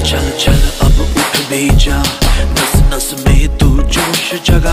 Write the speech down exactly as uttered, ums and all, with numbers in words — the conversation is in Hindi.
चल चल अब उठ भी जा, नस नस में तू जोश जगा